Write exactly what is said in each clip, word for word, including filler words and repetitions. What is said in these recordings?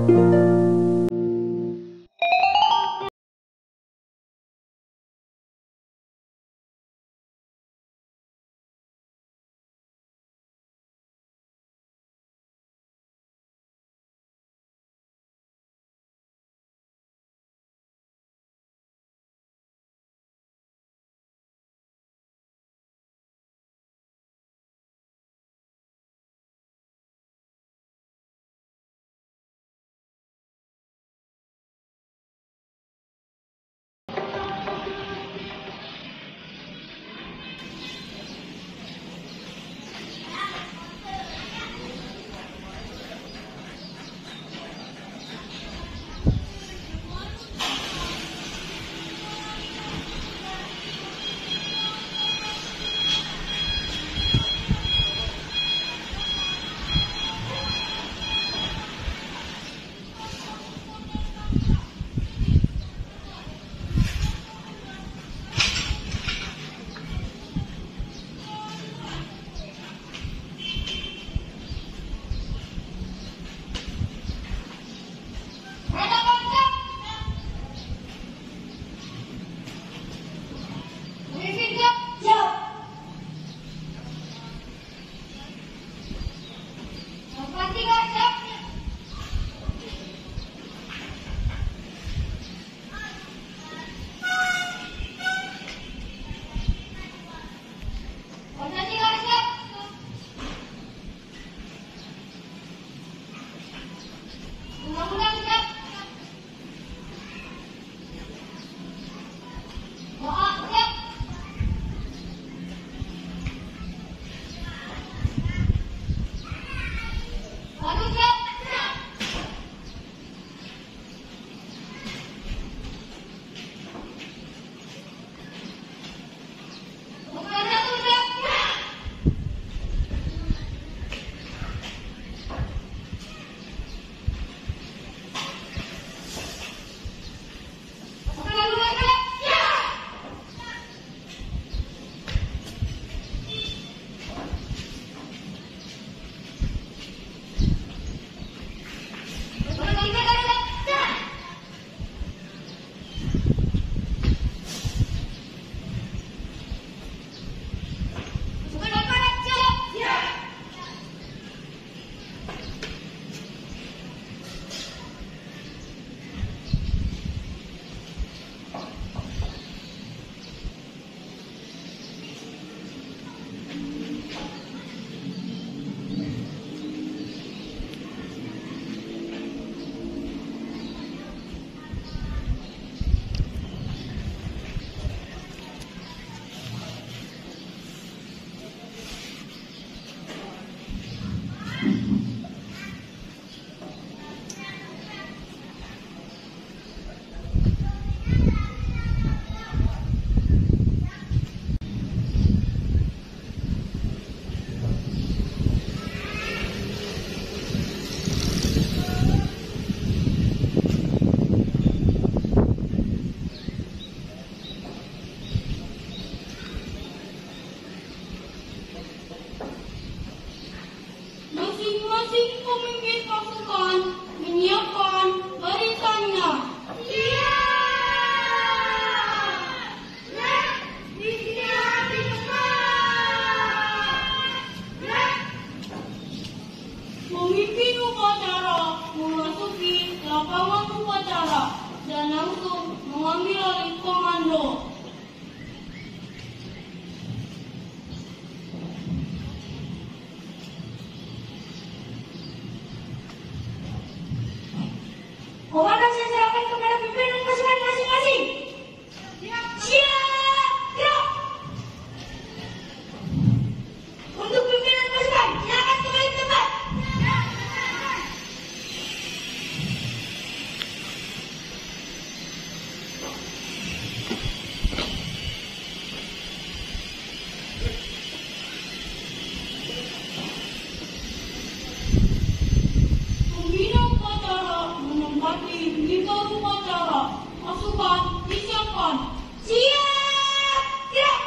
Komandan saya serahkan kepada pimpinan pasukan masing-masing. Siap, gerak. Untuk pimpinan pasukan, silakan kembali ke tempat. Pembina upacara menempati berita upacara. Pasukan disiapkan. Siap, gerak.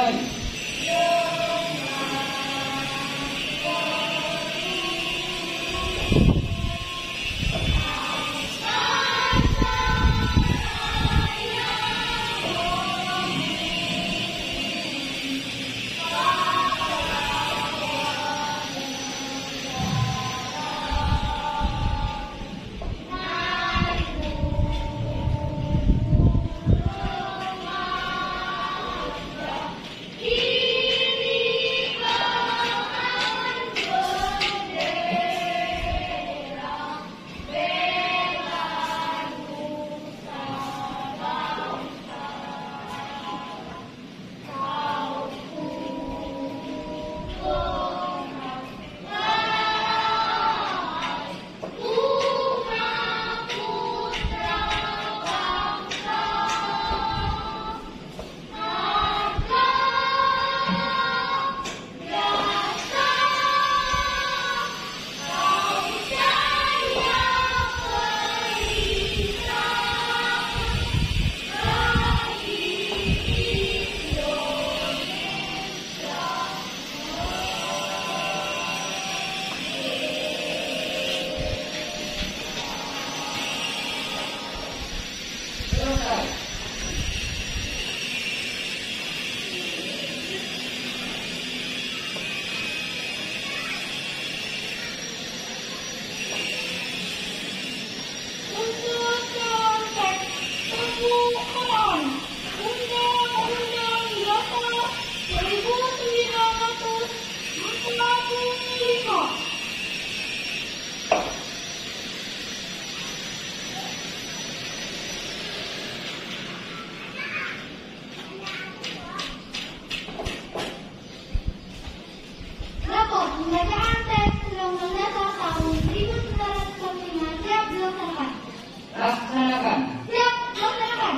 dimulai. Laksanakan. Siap, laksanakan.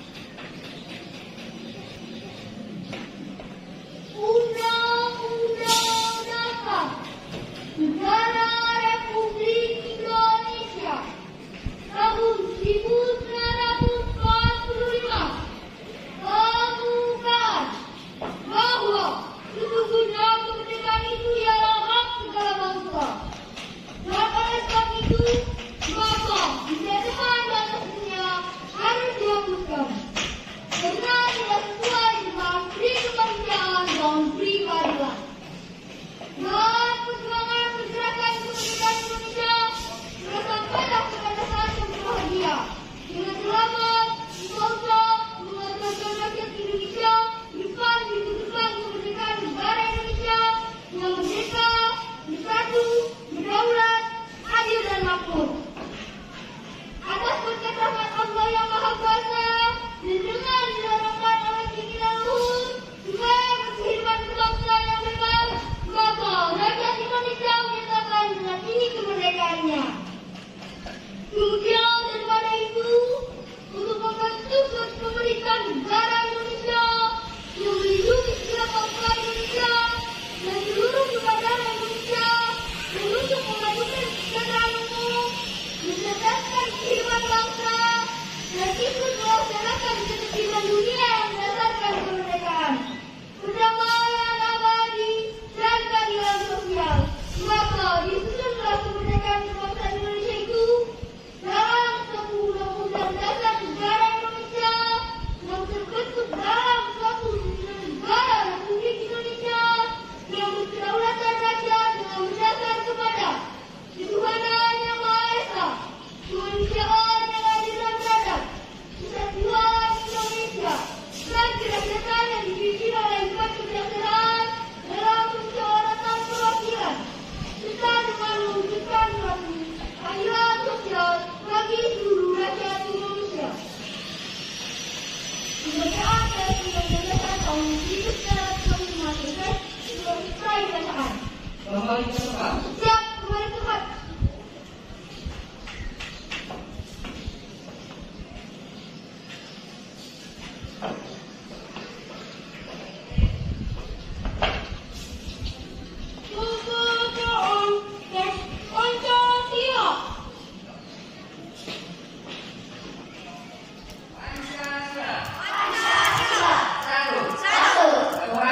Undang-Undang Dasar Negara Republik Indonesia tahun seribu sembilan ratus empat puluh lima membuka bahwa sesungguhnya kemerdekaan itu ialah hak segala bangsa. Dan oleh sebab itu, maka kemerdekaan batasnya harus dihapuskan karena tidak sesuai dengan prinsip kemanusiaan dan keadilan. Dan perjuangan pergerakan kemerdekaan Indonesia telah sampailah kepada saat yang berbahagia dengan selamat, sentosa, mengantarkan rakyat Indonesia depan pintu gerbang kemerdekaan negara Indonesia yang merdeka, bersatu, berdaulat, adil dan makmur. Atas berkat rahmat Allah yang Maha Kuasa dan dengan didorongkan oleh keinginan luhur supaya berkehidupan berbangsa yang bebas, maka rakyat Indonesia menyatakan dengan ini kemerdekaannya. Kemudian daripada itu, untuk membentuk suatu pemerintahan negara Indonesia yang melindungi segenap bangsa Indonesia dan seluruh negara Indonesia, dan untuk memajukan kesejahteraan umum, mencerdaskan kehidupan bangsa, dan ikut melaksanakan ketertiban dunia yang berdasarkan kemerdekaan, perdamaian abadi, dan keadilan sosial. Maka disusunlah kemerdekaan bangsa Indonesia itu dalam suatu undang-undang dasar negara Indonesia yang terbentuk dalam suatu negara Republik Indonesia yang berkedaulatan rakyat dengan berdasar kepada ketuhanan yang Maha Esa, kemanusiaan yang adil dan beradab, kesatuan Indonesia, dan kerakyatan yang dipimpin oleh empat kebijaksanaan dalam permusyawaratan perwakilan, serta dengan mewujudkan suatu keadilan sosial bagi seluruh rakyat Indonesia. Kemerdekaan dan Undang-Undang Dasar tahun seribu sembilan ratus empat puluh lima selesai selesai dibacakan. Kembali ke tempat. Siap, kembali ke tempat. Kemerdekaan dan Pancasila. Pancasila. Pancasila. Satu. Satu. Tuhan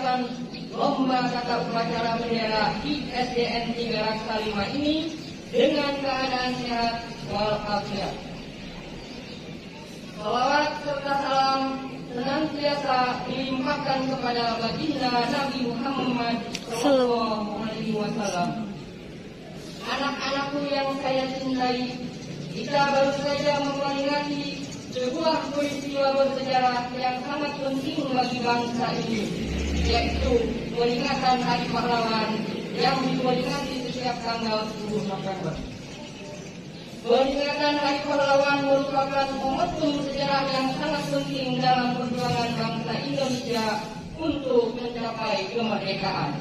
melakukan lomba tata upacara bendera di S D N tiga Raksa lima ini dengan keadaan sehat walafiat. Salawat serta salam senantiasa dilimpahkan kepada baginda Nabi Muhammad Sallallahu Alaihi Wasallam. Anak-anakku yang saya cintai, kita baru saja memperingati sebuah peristiwa bersejarah yang sangat penting bagi bangsa ini, yaitu peringatan Hari Pahlawan yang diperingati setiap tanggal sepuluh November. Peringatan Hari Pahlawan merupakan momentum sejarah yang sangat penting dalam perjuangan bangsa Indonesia untuk mencapai kemerdekaan.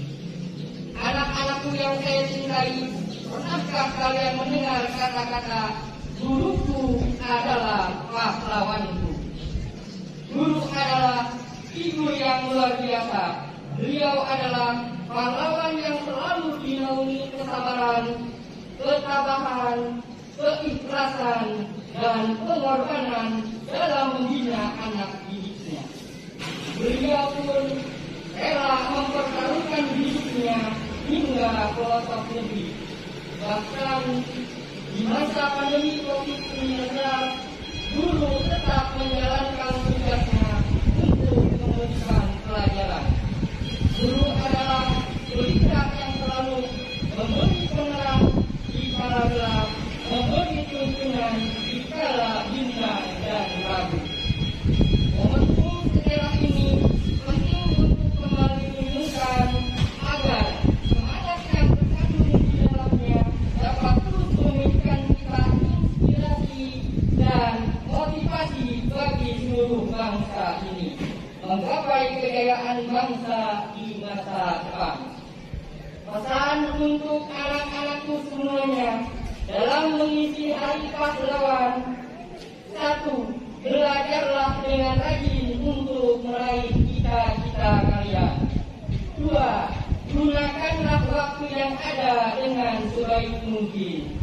Anak-anakku yang saya cintai, pernahkah kalian mendengar kata-kata guruku adalah pahlawanku? Guru adalah figur yang luar biasa. Beliau adalah pahlawan yang selalu dinaungi kesabaran, ketabahan, keikhlasan, dan pengorbanan dalam membina anak didiknya. Beliau pun rela mempertaruhkan hidupnya hingga pelosok negeri. Bahkan di masa pandemi covid sembilan belas, guru tetap menjalankan tugasnya untuk memberikan pelajaran. Guru adalah pelita yang selalu memberi penerang di kala gelap, memberi tuntunan di kala bintang dan ragu. Momentum sejarah ini penting untuk kembali menunjukkan agar semangat yang terkandung di dalamnya dapat terus memberikan kita inspirasi dan motivasi bagi seluruh bangsa ini menggapai kejayaan bangsa di masa depan. Pesan untuk anak-anakku semuanya dalam mengisi Hari Pahlawan: satu, belajarlah dengan rajin untuk meraih cita-cita kalian. Dua, gunakanlah waktu yang ada dengan sebaik mungkin.